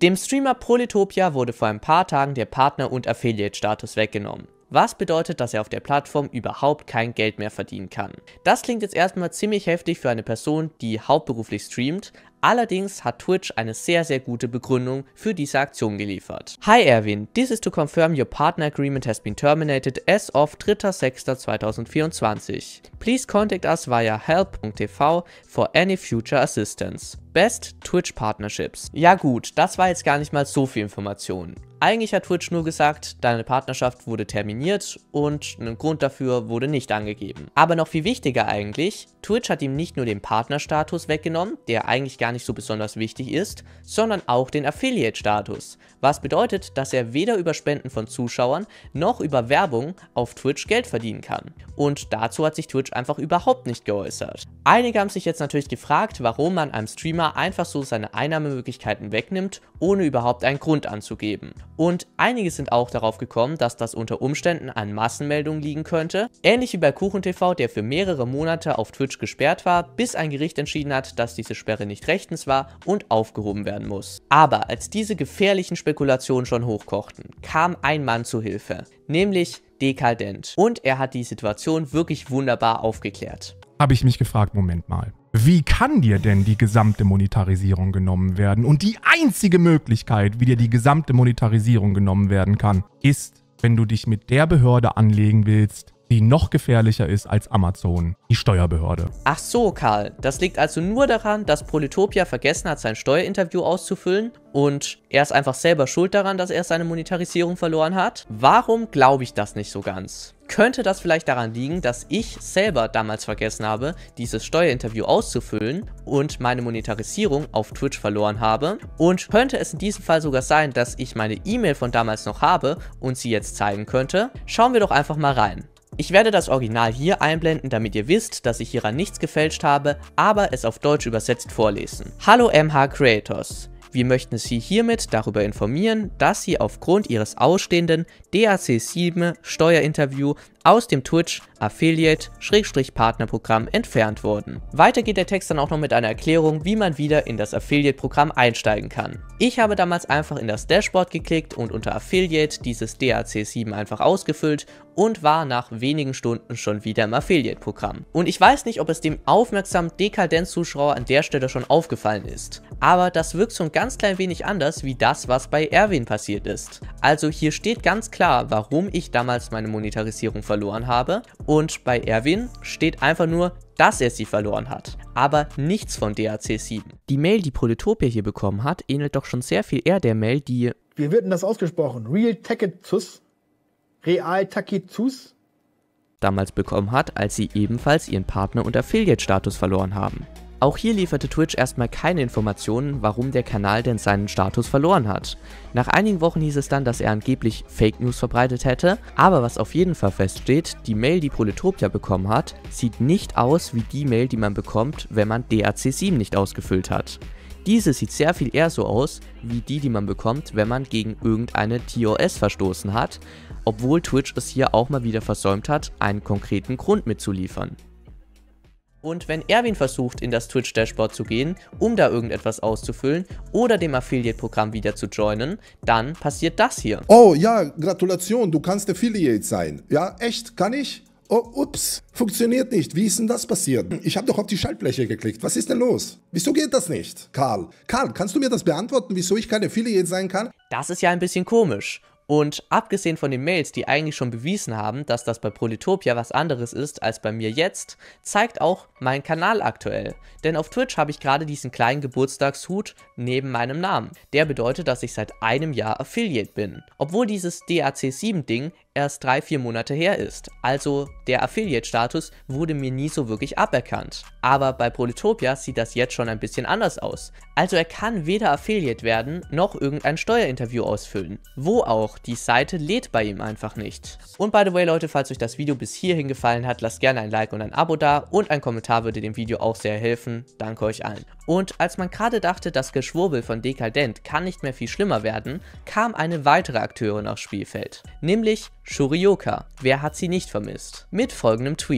Dem Streamer Polytopia wurde vor ein paar Tagen der Partner- und Affiliate-Status weggenommen. Was bedeutet, dass er auf der Plattform überhaupt kein Geld mehr verdienen kann. Das klingt jetzt erstmal ziemlich heftig für eine Person, die hauptberuflich streamt. Allerdings hat Twitch eine sehr gute Begründung für diese Aktion geliefert. Hi Erwin, this is to confirm your partner agreement has been terminated as of 3.6.2024. Please contact us via help.tv for any future assistance. Best Twitch Partnerships. Ja gut, das war jetzt gar nicht mal so viel Information. Eigentlich hat Twitch nur gesagt, deine Partnerschaft wurde terminiert und ein Grund dafür wurde nicht angegeben. Aber noch viel wichtiger eigentlich, Twitch hat ihm nicht nur den Partnerstatus weggenommen, der eigentlich gar nicht so besonders wichtig ist, sondern auch den Affiliate-Status. Was bedeutet, dass er weder über Spenden von Zuschauern noch über Werbung auf Twitch Geld verdienen kann. Und dazu hat sich Twitch einfach überhaupt nicht geäußert. Einige haben sich jetzt natürlich gefragt, warum man einem Streamer einfach so seine Einnahmemöglichkeiten wegnimmt, ohne überhaupt einen Grund anzugeben. Und einige sind auch darauf gekommen, dass das unter Umständen an Massenmeldungen liegen könnte, ähnlich wie bei KuchenTV, der für mehrere Monate auf Twitch gesperrt war, bis ein Gericht entschieden hat, dass diese Sperre nicht rechtens war und aufgehoben werden muss. Aber als diese gefährlichen Spekulationen schon hochkochten, kam ein Mann zu Hilfe, nämlich Dekadent. Und er hat die Situation wirklich wunderbar aufgeklärt. Habe ich mich gefragt, Moment mal. Wie kann dir denn die gesamte Monetarisierung genommen werden? Und die einzige Möglichkeit, wie dir die gesamte Monetarisierung genommen werden kann, ist, wenn du dich mit der Behörde anlegen willst, die noch gefährlicher ist als Amazon, die Steuerbehörde. Ach so, Karl, das liegt also nur daran, dass Polytopia vergessen hat, sein Steuerinterview auszufüllen und er ist einfach selber schuld daran, dass er seine Monetarisierung verloren hat? Warum glaube ich das nicht so ganz? Könnte das vielleicht daran liegen, dass ich selber damals vergessen habe, dieses Steuerinterview auszufüllen und meine Monetarisierung auf Twitch verloren habe? Und könnte es in diesem Fall sogar sein, dass ich meine E-Mail von damals noch habe und sie jetzt zeigen könnte? Schauen wir doch einfach mal rein. Ich werde das Original hier einblenden, damit ihr wisst, dass ich hieran nichts gefälscht habe, aber es auf Deutsch übersetzt vorlesen. Hallo MH Creators. Wir möchten Sie hiermit darüber informieren, dass Sie aufgrund Ihres ausstehenden DAC7 Steuerinterview aus dem Twitch Affiliate-Partnerprogramm entfernt wurden. Weiter geht der Text dann auch noch mit einer Erklärung, wie man wieder in das Affiliate-Programm einsteigen kann. Ich habe damals einfach in das Dashboard geklickt und unter Affiliate dieses DAC7 einfach ausgefüllt und war nach wenigen Stunden schon wieder im Affiliate-Programm. Und ich weiß nicht, ob es dem aufmerksamen Dekadenz-Zuschauer an der Stelle schon aufgefallen ist, aber das wirkt so ein ganz klein wenig anders wie das, was bei Erwin passiert ist. Also hier steht ganz klar, warum ich damals meine Monetarisierung verloren habe, und bei Erwin steht einfach nur, dass er sie verloren hat, aber nichts von DAC7. Die Mail, die Polytopia hier bekommen hat, ähnelt doch schon sehr viel eher der Mail, die... Wie wird denn das ausgesprochen? Real Takitus? Damals bekommen hat, als sie ebenfalls ihren Partner- und Affiliate-Status verloren haben. Auch hier lieferte Twitch erstmal keine Informationen, warum der Kanal denn seinen Status verloren hat. Nach einigen Wochen hieß es dann, dass er angeblich Fake News verbreitet hätte, aber was auf jeden Fall feststeht, die Mail, die Polytopia bekommen hat, sieht nicht aus wie die Mail, die man bekommt, wenn man DAC7 nicht ausgefüllt hat. Diese sieht sehr viel eher so aus, wie die man bekommt, wenn man gegen irgendeine TOS verstoßen hat, obwohl Twitch es hier auch mal wieder versäumt hat, einen konkreten Grund mitzuliefern. Und wenn Erwin versucht, in das Twitch-Dashboard zu gehen, um da irgendetwas auszufüllen oder dem Affiliate-Programm wieder zu joinen, dann passiert das hier. Oh ja, Gratulation, du kannst Affiliate sein. Ja, echt, kann ich? Oh, ups, funktioniert nicht. Wie ist denn das passiert? Ich habe doch auf die Schaltfläche geklickt. Was ist denn los? Wieso geht das nicht? Karl, kannst du mir das beantworten, wieso ich kein Affiliate sein kann? Das ist ja ein bisschen komisch. Und abgesehen von den Mails, die eigentlich schon bewiesen haben, dass das bei Polytopia was anderes ist als bei mir jetzt, zeigt auch mein Kanal aktuell. Denn auf Twitch habe ich gerade diesen kleinen Geburtstagshut neben meinem Namen. Der bedeutet, dass ich seit einem Jahr Affiliate bin. Obwohl dieses DAC7-Ding erst 3-4 Monate her ist. Also der Affiliate-Status wurde mir nie so wirklich aberkannt. Aber bei Polytopia sieht das jetzt schon ein bisschen anders aus. Also er kann weder Affiliate werden, noch irgendein Steuerinterview ausfüllen. Wo auch, die Seite lädt bei ihm einfach nicht. Und by the way Leute, falls euch das Video bis hierhin gefallen hat, lasst gerne ein Like und ein Abo da und ein Kommentar würde dem Video auch sehr helfen. Danke euch allen. Und als man gerade dachte, das Geschwurbel von Dekadent kann nicht mehr viel schlimmer werden, kam eine weitere Akteurin aufs Spielfeld. Nämlich Shurioka. Wer hat sie nicht vermisst? Mit folgendem Tweet.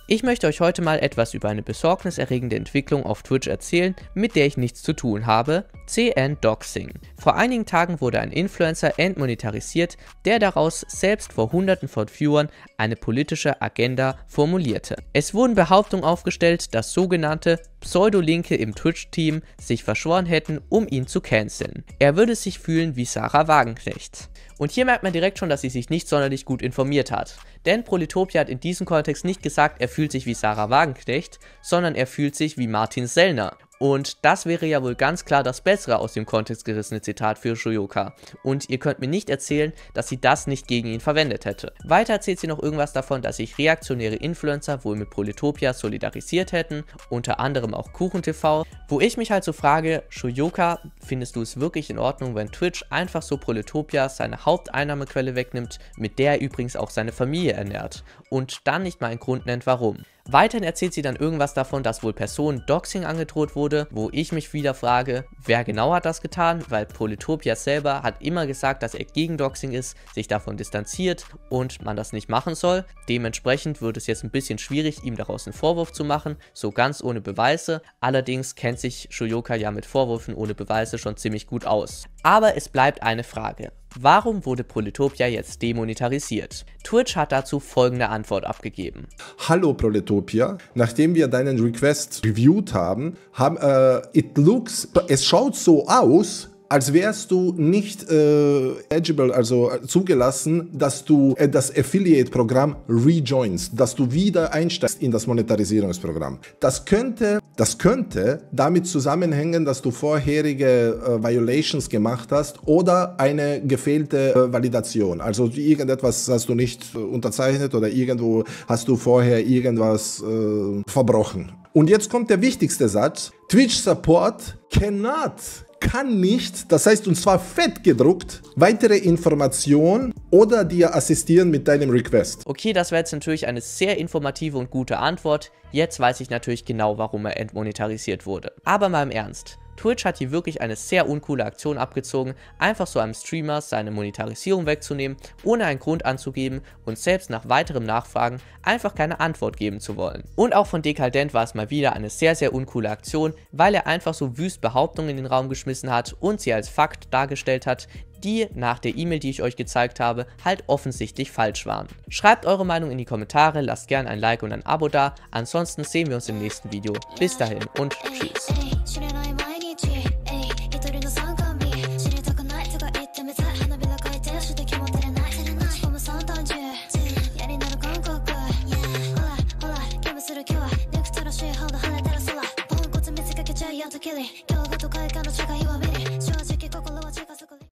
Ich möchte euch heute mal etwas über eine besorgniserregende Entwicklung auf Twitch erzählen, mit der ich nichts zu tun habe: CN-Doxing. Vor einigen Tagen wurde ein Influencer entmonetarisiert, der daraus selbst vor Hunderten von Viewern eine politische Agenda formulierte. Es wurden Behauptungen aufgestellt, dass sogenannte Pseudolinke im Twitch-Team sich verschworen hätten, um ihn zu canceln. Er würde sich fühlen wie Sarah Wagenknecht. Und hier merkt man direkt schon, dass sie sich nicht sonderlich gut informiert hat. Denn Polytopia hat in diesem Kontext nicht gesagt, er fühlt sich wie Sarah Wagenknecht, sondern er fühlt sich wie Martin Sellner. Und das wäre ja wohl ganz klar das bessere aus dem Kontext gerissene Zitat für Shoyoka. Und ihr könnt mir nicht erzählen, dass sie das nicht gegen ihn verwendet hätte. Weiter erzählt sie noch irgendwas davon, dass sich reaktionäre Influencer wohl mit Polytopia solidarisiert hätten, unter anderem auch KuchenTV, wo ich mich halt so frage: Shoyoka, findest du es wirklich in Ordnung, wenn Twitch einfach so Polytopia seine Haupteinnahmequelle wegnimmt, mit der er übrigens auch seine Familie ernährt, und dann nicht mal einen Grund nennt, warum? Weiterhin erzählt sie dann irgendwas davon, dass wohl Personen Doxing angedroht wurde, wo ich mich wieder frage, wer genau hat das getan, weil Polytopia selber hat immer gesagt, dass er gegen Doxing ist, sich davon distanziert und man das nicht machen soll. Dementsprechend wird es jetzt ein bisschen schwierig, ihm daraus einen Vorwurf zu machen, so ganz ohne Beweise. Allerdings kennt sich Shoyoka ja mit Vorwürfen ohne Beweise schon ziemlich gut aus. Aber es bleibt eine Frage: Warum wurde Polytopia jetzt demonetarisiert? Twitch hat dazu folgende Antwort abgegeben. Hallo Polytopia, nachdem wir deinen Request reviewed haben, es schaut so aus, als wärst du nicht eligible, also zugelassen, dass du das Affiliate-Programm rejoinst, dass du wieder einsteigst in das Monetarisierungsprogramm. Das könnte damit zusammenhängen, dass du vorherige Violations gemacht hast oder eine gefehlte Validation. Also irgendetwas hast du nicht unterzeichnet oder irgendwo hast du vorher irgendwas verbrochen. Und jetzt kommt der wichtigste Satz: Twitch Support kann nicht, das heißt, und zwar fett gedruckt, weitere Informationen oder dir assistieren mit deinem Request. Okay, das wäre jetzt natürlich eine sehr informative und gute Antwort. Jetzt weiß ich natürlich genau, warum er entmonetarisiert wurde. Aber mal im Ernst: Twitch hat hier wirklich eine sehr uncoole Aktion abgezogen, einfach so einem Streamer seine Monetarisierung wegzunehmen, ohne einen Grund anzugeben und selbst nach weiterem Nachfragen einfach keine Antwort geben zu wollen. Und auch von Dekadent war es mal wieder eine sehr, sehr uncoole Aktion, weil er einfach so wüst Behauptungen in den Raum geschmissen hat und sie als Fakt dargestellt hat, die nach der E-Mail, die ich euch gezeigt habe, halt offensichtlich falsch waren. Schreibt eure Meinung in die Kommentare, lasst gerne ein Like und ein Abo da. Ansonsten sehen wir uns im nächsten Video. Bis dahin und tschüss.